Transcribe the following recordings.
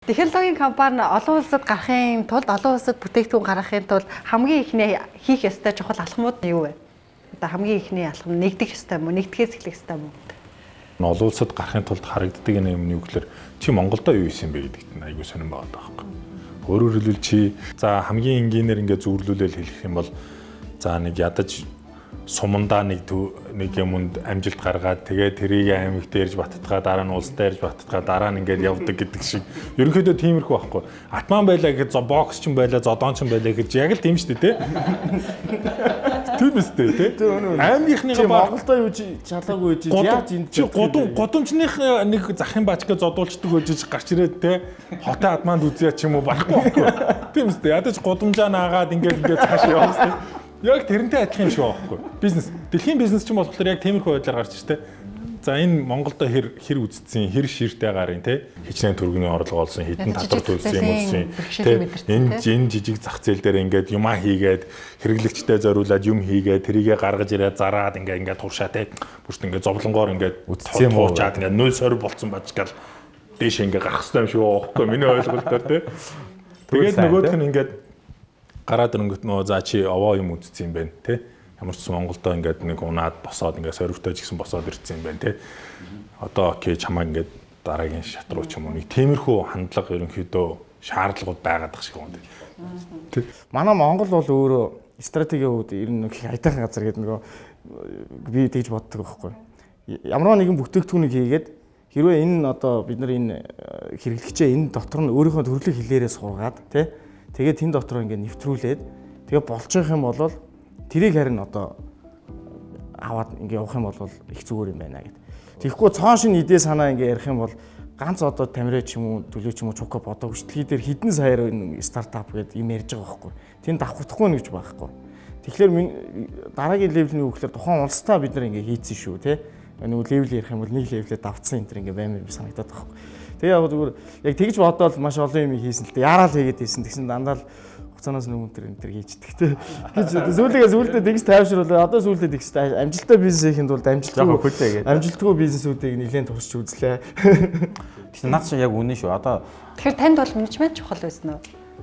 Технологийн компани олон улсад гарахын тулд олон улсад бүтээгдэхүүн гаргахын тулд хамгийн ихний хийх ёстой чухал алхмууд нь юу вэ? Одоо хамгийн ихний алхам нэгдэх ёстой юм уу? Нэгдэхээс эхлэх ёстой юм уу? Олон улсад гарахын тулд харагддаг юм юу гэхээр чи Монголдо юу хийсэн бэ гэдэгт нь айгүй сонирн байгаа байхгүй. Өөрөөр хэлбэл чи за хамгийн энгийнээр ингээд зүүрлүүлэл хэлэх юм бол за нэг ядаж сумандаа нэг юмд амжилт гаргаад тэгээ тэрийг аймагт дээрж баттгаа дараа нь улс дээрж баттгаа дараа нь ингээд явдаг гэдэг шиг ерөнхийдөө тиймэрхүү байхгүй. Атман байлаа гэж бокс ч юм байлаа зодоон ч юм байлаа гэж яг л тийм шүү дээ тийм үстэй тий аймагийнхныгаа Монголдо юу чалаагүй гэж яаж энд гудамжных нэг захын баачгаа зодуулчдаг гэж гарч ирээд тий хотын атманд үзья ч юм уу барахгүй байхгүй. Тийм үстэй ядаж гудамжаа наагаад ингээд цааш явсан. Яг тэрнтэй адилхан юм шиг байхгүй. Бизнес. Дэлхийн бизнес ч юм болохоор яг тиймэрхүү байдлаар гарч иртэй. За энэ Монголдо хэр үзсэн, хэр ширтэй гарын те хичнээн төргөний орлого олсон, хэдэн татвар төлсөн юм улсын те энэ жижиг зах зээл дээр ингээд юмаа хийгээд хэрэглэгчтэй зориулаад юм хийгээд тэрийгэ гаргаж ирээд зараад ингээд туршаа те бүрт ингээд зовлонгоор ингээд үтцсэн юм уу? Чаад ингээд 0 сорь болцсон бачгаал дээш ингээд гарах хэрэгтэй юм шиг байхгүй. Миний ойлголтоор те. Тэгээд нөгөөх нь ингээд гараад ирэнгүүт нөө за чи овоо юм үзсэн юм байна те ямар ч Монголдо ингээд нэг унаад босоод ингээд сорвтой ч гэсэн босоод ирсэн юм байна те одоо окей чамаа ингээд дараагийн шат руу ч юм уу нэг тиймэрхүү хандлага ерөнхийдөө шаардлагууд байгаад байгаа шиг юм те манай Монгол бол өөрөө стратегийн үед ер нь их айтайхан газар гэдэг нөгөө би тэгж боддог байхгүй ямар нэгэн бүтээгдэхүүнийг хийгээд хэрвээ энэ одоо бид нар энэ хэрэглэгчээ энэ дотор нь өөрийнхөө төрөлх хэлээрээ сургаад те тэгээд тэн дотор ингээд нэвтрүүлээд тэгээ болж байгаа юм бол тэрийг харин одоо аваад ингээд явах юм бол их зүгээр юм байна гэд. Тэгэхгүй цоон шин идээ санаа ингээд ярих юм бол ганц одоо Тамирэ ч юм уу төлөө ч юм уу чука бодог хөшлөй дээр хідэн саяар стартап гэдэг юм ярьж байгаа байхгүй. Тэнд давхардахгүй нэг ч байхгүй. Тэгэхээр дараагийн левелний үгээр тухайн улстай бид нар ингээд хийцэн шүү те. Нэг левел ярих юм бол нэг левелээ давцсан энэ төр ингээд баймир санагдаад байхгүй. Тэгээ яг зүгээр яг тэгж бодоод маш олон юм хийсэн л дээ. Яарал хийгээд хийсэн. Тэгсэн дандаа л хугацаанаас өмнө энэ төр хийждэг те. Гэж сүүлдээ тэгж тайвшруулаад одоо сүүлдээ тэгж амжилттай бизнес хийхэд бол амжилтгүй бизнесүүдийг нэлээд туршиж үзлээ. Тэгсэн наад чинь яг үнэн шүү. Одоо Тэгэхээр танд бол менежмент чухал байсан уу?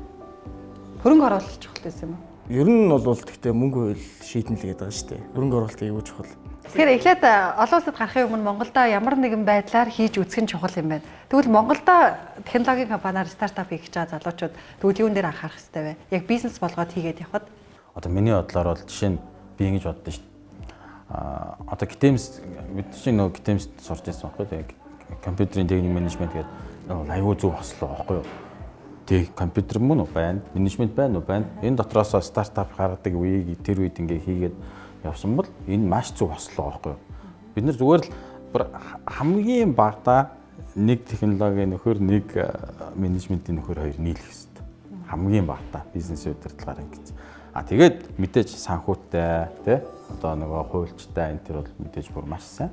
Хөрөнгө оруулалт чухал байсан юм уу? Ер нь бол гэхдээ мөнгө хөл шийдэн л гэдэг байгаа шүү дээ. Хөрөнгө оруулалт аюул чухал. Тэгэхээр эхлээд олон улсад гарахын өмнө Монголдо ямар нэгэн байдлаар хийж үзэх нь чухал юм байна. Тэгвэл Монголдо технологийн компаниар стартап хийх гэж байгаа залуучууд тэгвэл юун дээр анхаарах хэрэгтэй вэ? Яг бизнес болгоод хийгээд явхад одоо миний бодлоор бол жишээ нь би ингэж боддоо шүү дээ. Одоо GTEMS бид чинь нөгөө GTEMS сурч байсан байхгүй тийм компьютерийн техник менежмент гэдэг аюул зөв хослоо байхгүй юу? Тэг компьютер мөн үү байна, менежмент байна уу байна. Энэ дотроос стартап гаргадаг үеийг тэр үед ингээ хийгээд явсан бол энэ маш зөв хослоо байхгүй юу? Бид нар зүгээр л хамгийн багадаа нэг технологийн нөхөр нэг менежментийн нөхөр хоёр нийлэх хэрэгтэй. Хамгийн багадаа бизнес удирдлагаар ингэж. Тэгээд мэдээж санхүүтэй тий одоо нөгөө хуульчтай энэ төр бол мэдээж бүр маш сайн.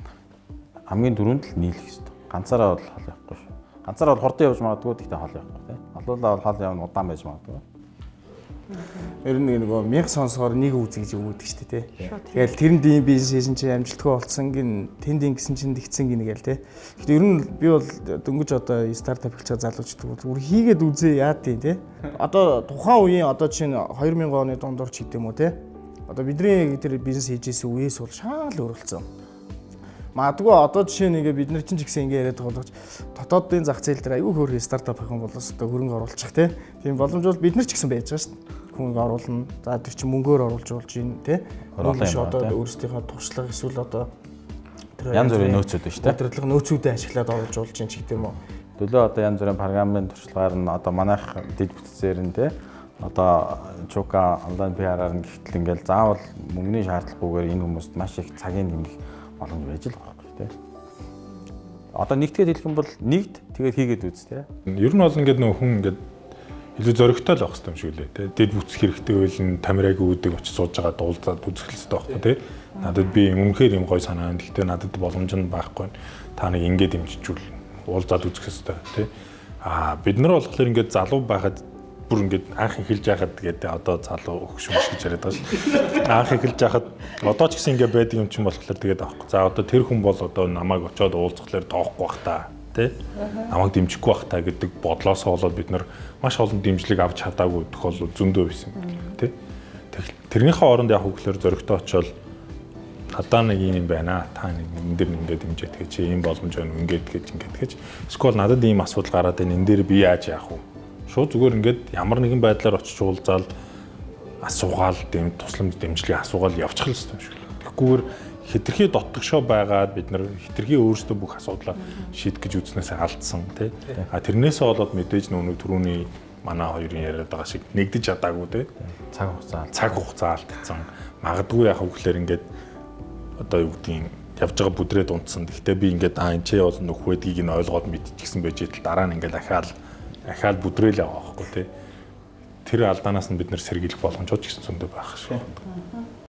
Хамгийн дөрөнд л нийлэх хэрэгтэй. Ганцаараа бол хол явахгүй шүү. Ганцаараа бол хурдан явж магадгүй гэхдээ хол явахгүй тий. Олуулаа бол хол явна удаан байж магадгүй. Ер нь нөгөө мянга сонсохоор нэг үзье гэж өгдөг шүү дээ тий. Тэгэл тэрэнд ийм бизнес хийсэн чинь амжилтгүй болсон гин тэнд ингэсэн чинь тэгсэн гин гээл тий. Гэхдээ ер нь би бол дөнгөж одоо стартап хийж байгаа залуучууд зүгээр хийгээд үзье яа тий. Одоо тухайн үеийн одоо чинь 2000 оны дундуур ч гэдэм үү тий. Одоо бидний тэр бизнес хийж исэн үеэс бол шаал өөрлөцсөн. Магадгүй одоо жишээ нэгэ бид нар чинь ч гэсэн ингэ яриад байгаа болж дотоодын зах зээл дээр аюу хөөрхөн стартап хийх юм бол одоо хөрөнгө оруулах тий. Тийм боломж бол бид нар ч гэсэн байж байгаа шүү дээ. Хүн оруулна. За тэр чинь мөнгөөр оруулж болж ийн тий. Одоо өөрсдийнхөө туршлага эсвэл одоо тэр янз бүрийн нөөцүүд байна шүү дээ. Удирдлага нөөцүүдээ ашиглаад оруулж болж ийн ч гэдэг юм уу. Төлөө одоо янз бүрийн програмын туршлагаар нь одоо манайх дэд бүтцээр нь тий. Одоо Чука онлайн PR-аар нь гихтэл ингээл заавал мөнгөний шаардлагагүйгээр энэ хүмүүст маш их цагийн нэмэх боломж байж л байгаа юм тий. Одоо нэгтгэж хэлэх юм бол нэгд тэгээд хийгээд үз тий. Ер нь бол ингээд нөх хүн ингээд илүү зөрөгтэй л байх хэрэгтэй юм шиг лээ тий. Дэд бүтц хэрэгтэй байл Тамирыг үүдийг очиж сууж байгаа дуулзаад үзэх хэрэгтэй байхгүй тий. Надад би үнэхээр юм гой санаа байна. Гэхдээ надад боломж нь байхгүй. Та нэг ингээд дэмжижүүл уулзаад үзэх хэрэгтэй тий. Бид нар болохоор ингээд залуу байхад бүр ингээд анх эхэлж байхад гэдэг одоо залуу өгшмөш гэж яриад байгаа шүү. Анх эхэлж байхад одоо ч гэсэн ингээд байдаг юм чинь болохоор тэгээд аахгүй. За одоо тэр хүн бол одоо намайг очиод уулзахлаар тоохгүй бах та тий. Намайг дэмжихгүй байх та гэдэг бодлоосоо болоод бид нар маш олон дэмжлэг авч чадаагүй тохиолдол зөндөө байсан тий. Тэрнийхээ оронд яг хөглөөр зөрөгтэй очивол надаа нэг юм байна. Та нэг энэ дэр ингээд дэмжиж тэгээ чи ийм боломж байна ингээд гэж. Эсвэл надад ийм асуудал гараад байна. Энэ дээр би яаж яах вэ? Шууд зүгээр ингээд ямар нэгэн байдлаар очиж уулзаал асуугаал тусламж дэмжлэг асуугаал явчих л юм шиг. Тэгэхгүйгээр хитрхи дотгошоо байгаад бид нар хитрхи өөрсдөө бүх асуудлаа шийдэх гэж үзнээсээ алдсан тий. Тэрнээсээ болоод мэдээж нүүн түрүүний манай хоёрын яриад байгаа шиг нэгдэж чадаагүй тий. Цаг хугацаа алдсан. Магадгүй яг хөглөөр ингээд одоо юу гэдгийг явж байгаа бүдрээд унтсан. Гэхдээ би ингээд энэ ч бол нөх байдгийг нь ойлгоод мэдчихсэн байж итэл дараа нь ингээд ахаал бүдрээл байгаа байхгүй тий. Тэр алдаанаас нь бид нэр сэргийлэх боломжууд ч гэсэн зөндөө байх шүү.